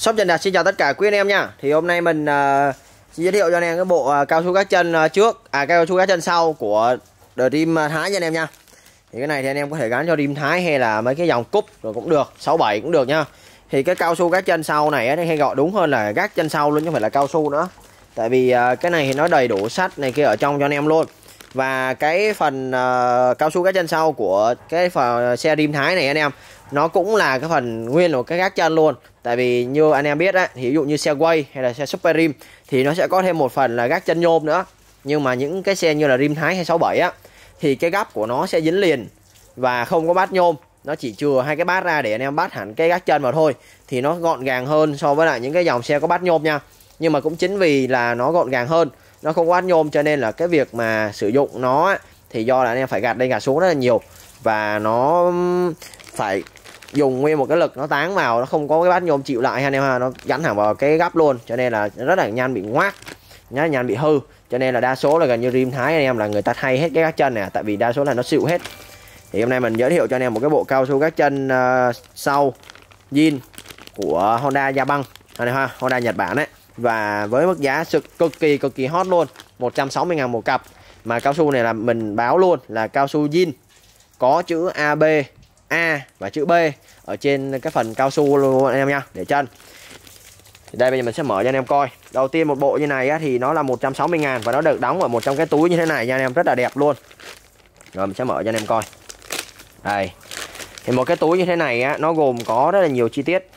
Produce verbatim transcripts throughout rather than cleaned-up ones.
Shop Trần Đạt xin chào tất cả quý anh em nha. Thì hôm nay mình uh, xin giới thiệu cho anh em cái bộ uh, cao su gác chân uh, trước, à cao su gác chân sau của The Rim Thái nha anh em nha. Thì cái này thì anh em có thể gắn cho Rim Thái hay là mấy cái dòng cúp rồi cũng được, sáu bảy cũng được nha. Thì cái cao su gác chân sau này ấy, hay gọi đúng hơn là gác chân sau luôn chứ không phải là cao su nữa. Tại vì uh, cái này thì nó đầy đủ sắt này kia ở trong cho anh em luôn. Và cái phần uh, cao su gác chân sau của cái phần xe Rim Thái này anh em, nó cũng là cái phần nguyên của cái gác chân luôn. Tại vì như anh em biết á, thì ví dụ như xe Way hay là xe Super Rim thì nó sẽ có thêm một phần là gác chân nhôm nữa. Nhưng mà những cái xe như là Rim Thái hay sáu bảy á thì cái gắp của nó sẽ dính liền và không có bát nhôm, nó chỉ chừa hai cái bát ra để anh em bắt hẳn cái gác chân vào thôi, thì nó gọn gàng hơn so với lại những cái dòng xe có bát nhôm nha. Nhưng mà cũng chính vì là nó gọn gàng hơn, nó không có bát nhôm, cho nên là cái việc mà sử dụng nó thì do là anh em phải gạt lên gạt xuống rất là nhiều, và nó phải dùng nguyên một cái lực nó táng vào, nó không có cái bát nhôm chịu lại anh em ha, nó gắn thẳng vào cái gắp luôn, cho nên là rất là nhanh bị ngoác nhá, nhanh bị hư. Cho nên là đa số là gần như Rim Thái anh em là người ta thay hết cái gác chân này, tại vì đa số là nó xịu hết. Thì hôm nay mình giới thiệu cho anh em một cái bộ cao su gác chân uh, sau zin của Honda Yabang này ha, Honda Nhật Bản đấy, và với mức giá cực cực kỳ cực kỳ hot luôn, một trăm sáu mươi ngàn một cặp. Mà cao su này là mình báo luôn là cao su zin, có chữ a bê A và chữ B ở trên cái phần cao su luôn anh em nha, để chân. Thì đây bây giờ mình sẽ mở cho anh em coi. Đầu tiên một bộ như này á, thì nó là một trăm sáu mươi ngàn và nó được đóng ở một trong cái túi như thế này nha anh em, rất là đẹp luôn. Rồi mình sẽ mở cho anh em coi. Đây. Thì một cái túi như thế này á, nó gồm có rất là nhiều chi tiết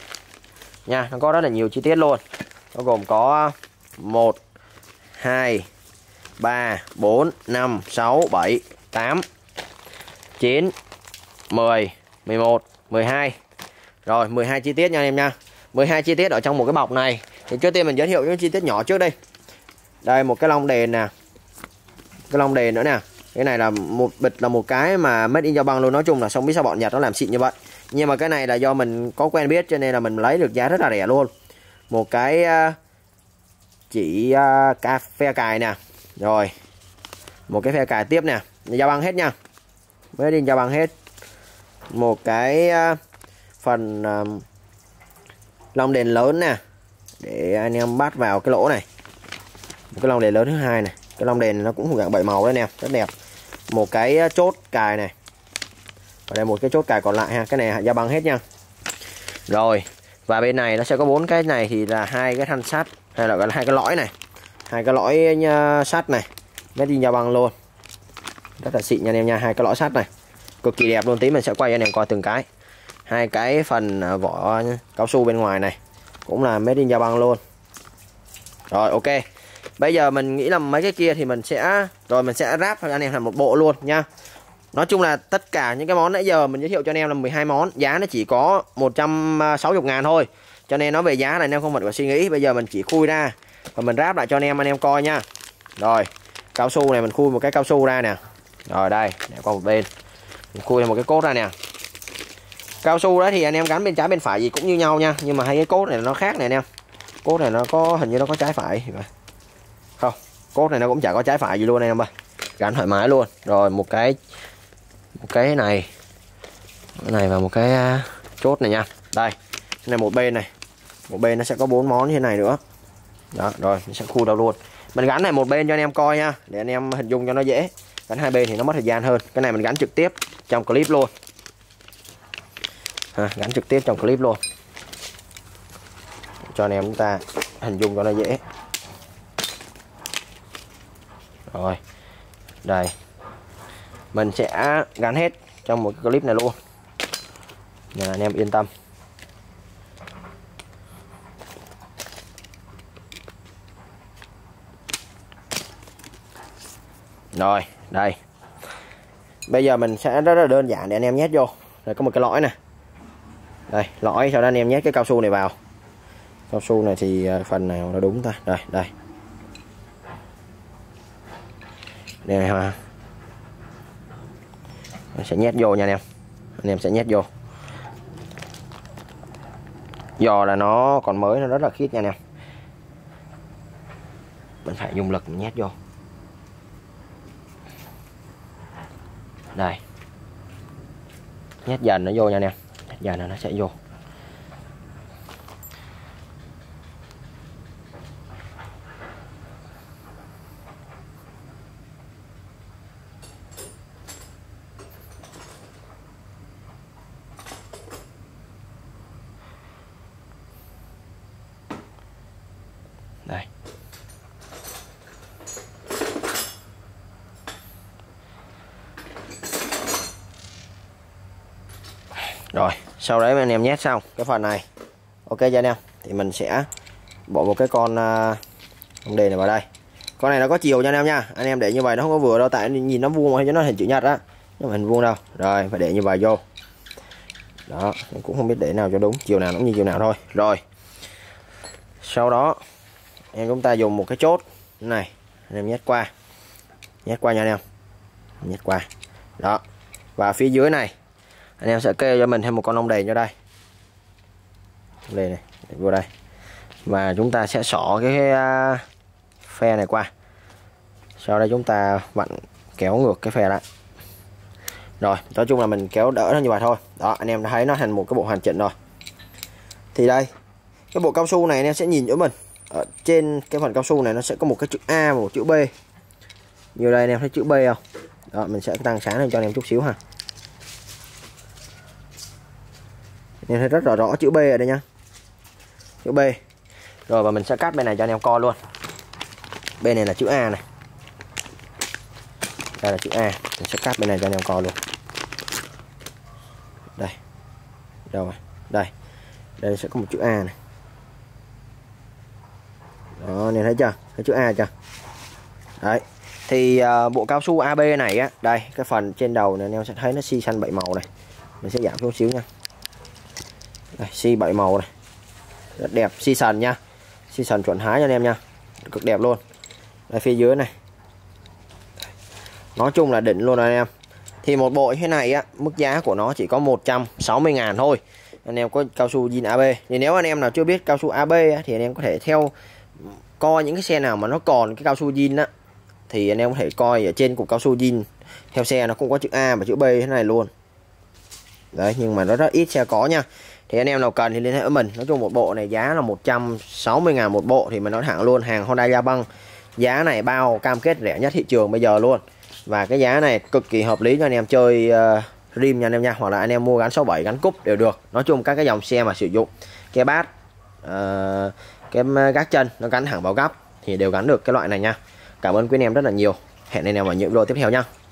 nha, nó có rất là nhiều chi tiết luôn. Nó gồm có một, hai, ba, bốn, năm, sáu, bảy, tám, chín, mười, mười một, mười hai. Rồi mười hai chi tiết nha anh em nha. mười hai chi tiết ở trong một cái bọc này. Thì trước tiên mình giới thiệu những chi tiết nhỏ trước đây. Đây một cái lông đèn nè. Cái lông đèn nữa nè. Cái này là một bịch là một cái mà made in Japan luôn. Nói chung là không biết sao bọn Nhật nó làm xịn như vậy. Nhưng mà cái này là do mình có quen biết cho nên là mình lấy được giá rất là rẻ luôn. Một cái uh, chỉ uh, cà phe cài nè. Rồi. Một cái phe cài tiếp nè. Japan hết nha. Made in Japan hết. Một cái uh, phần uh, lông đèn lớn nè, để anh em bắt vào cái lỗ này. Một cái lông đèn lớn thứ hai này. Cái lông đèn nó cũng dạng bảy màu đấy nè, rất đẹp. Một cái chốt cài này. Và đây một cái chốt cài còn lại ha, cái này da băng hết nha. Rồi, và bên này nó sẽ có bốn cái này thì là hai cái thanh sắt, hay là hai cái lõi này. Hai cái lõi sắt này, made in Japan luôn. Rất là xịn nha anh em nha, hai cái lõi sắt này. Cực kỳ đẹp luôn, tí mình sẽ quay cho anh em coi từng cái. Hai cái phần vỏ cao su bên ngoài này cũng là made in Japan luôn. Rồi ok. Bây giờ mình nghĩ là mấy cái kia thì mình sẽ rồi mình sẽ ráp cho anh em thành một bộ luôn nha. Nói chung là tất cả những cái món nãy giờ mình giới thiệu cho anh em là mười hai món, giá nó chỉ có một trăm sáu mươi ngàn thôi. Cho nên nó về giá này anh em không cần phải suy nghĩ, bây giờ mình chỉ khui ra và mình ráp lại cho anh em anh em coi nha. Rồi, cao su này mình khui một cái cao su ra nè. Rồi đây, để qua một bên. Mình khui một cái cốt ra nè. Cao su đó thì anh em gắn bên trái bên phải gì cũng như nhau nha, nhưng mà hai cái cốt này nó khác này anh em. Cốt này nó có hình như nó có trái phải. Không, cốt này nó cũng chả có trái phải gì luôn anh em ơi. Gắn thoải mái luôn. Rồi một cái một cái này. Cái này và một cái chốt này nha. Đây, cái này một bên này. Một bên nó sẽ có bốn món như thế này nữa. Đó, rồi mình sẽ khu đâu luôn. Mình gắn này một bên cho anh em coi nha, để anh em hình dung cho nó dễ. Gắn hai bên thì nó mất thời gian hơn. Cái này mình gắn trực tiếp trong clip luôn. Ha, gắn trực tiếp trong clip luôn cho anh em chúng ta hình dung cho nó dễ. Rồi đây, mình sẽ gắn hết trong một cái clip này luôn để anh em yên tâm. Rồi đây, bây giờ mình sẽ rất là đơn giản để anh em nhét vô. Đây có một cái lõi này. Đây, lõi, sau đó anh em nhét cái cao su này vào. Cao su này thì phần nào nó đúng ta? Đây, đây. Đây này ha. Mình sẽ nhét vô nha anh em. Anh em sẽ nhét vô. Giò là nó còn mới, nó rất là khít nha anh em. Mình phải dùng lực mình nhét vô. Đây. Nhét dần nó vô nha anh em. Nhét dần là nó sẽ vô. Đây. Rồi, sau đấy anh em nhét xong cái phần này. Ok cho anh em. Thì mình sẽ bỏ một cái con uh, đề này vào đây. Con này nó có chiều cho anh em nha. Anh em để như vậy nó không có vừa đâu, tại nhìn nó vuông hay cho nó hình chữ nhật á. Nhưng mà hình vuông đâu. Rồi, phải để như vậy vô. Đó, em cũng không biết để nào cho đúng, chiều nào nó cũng như chiều nào thôi. Rồi. Sau đó em chúng ta dùng một cái chốt này, anh em nhét qua. Nhét qua nha anh em. Nhét qua. Đó. Và phía dưới này anh em sẽ kê cho mình thêm một con ong đèn cho đây. Đây này, để vô đây. Và chúng ta sẽ xỏ cái uh, phe này qua. Sau đây chúng ta vặn kéo ngược cái phe lại. Rồi, nói chung là mình kéo đỡ nó như vậy thôi. Đó, anh em đã thấy nó thành một cái bộ hoàn chỉnh rồi. Thì đây, cái bộ cao su này anh em sẽ nhìn cho mình. Ở trên cái phần cao su này nó sẽ có một cái chữ A và một chữ B. Như đây anh em thấy chữ B không? Đó, mình sẽ tăng sáng lên cho anh em chút xíu ha. Anh em thấy rất là rõ chữ B ở đây nha. Chữ B. Rồi và mình sẽ cắt bên này cho anh em coi luôn. Bên này là chữ A này. Đây là chữ A. Mình sẽ cắt bên này cho anh em coi luôn. Đây. Đâu rồi? Đây. Đây sẽ có một chữ A này. Đó, anh em thấy chưa? Cái chữ A chưa? Đấy. Thì uh, bộ cao su a bê này á, đây, cái phần trên đầu này anh em sẽ thấy nó xi xanh bảy màu này. Mình sẽ giảm chút xíu nha. Đây, xi bảy màu này. Rất đẹp, xi sần nha. Xi sần chuẩn hái cho anh em nha. Cực đẹp luôn. Đây phía dưới này. Nói chung là đỉnh luôn anh em. Thì một bộ như thế này á, mức giá của nó chỉ có một trăm sáu mươi ngàn thôi. Anh em có cao su zin a bê. Thì nếu anh em nào chưa biết cao su a bê á, thì anh em có thể theo coi những cái xe nào mà nó còn cái cao su zin á, thì anh em có thể coi ở trên cục cao su zin theo xe nó cũng có chữ A và chữ B thế này luôn. Đấy, nhưng mà nó rất ít xe có nha. Thì anh em nào cần thì liên hệ với mình. Nói chung một bộ này giá là một trăm sáu mươi ngàn một bộ. Thì mình nói thẳng luôn, hàng Honda Yabang giá này bao cam kết rẻ nhất thị trường bây giờ luôn. Và cái giá này cực kỳ hợp lý cho anh em chơi uh, rim nha anh em nha. Hoặc là anh em mua gắn sáu bảy, gắn cúp đều được. Nói chung các cái dòng xe mà sử dụng cái bát uh, cái gác chân nó gắn thẳng vào gấp thì đều gắn được cái loại này nha. Cảm ơn quý anh em rất là nhiều. Hẹn anh em ở những video tiếp theo nha.